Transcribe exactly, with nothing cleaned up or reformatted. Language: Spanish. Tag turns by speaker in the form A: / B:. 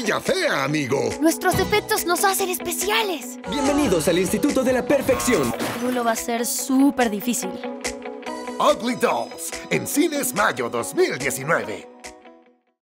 A: bella fea, amigo.
B: Nuestros defectos nos hacen especiales.
C: Bienvenidos al Instituto de la Perfección.
B: Rulo va a ser súper difícil.
A: Ugly Dolls, en cines mayo dos mil diecinueve.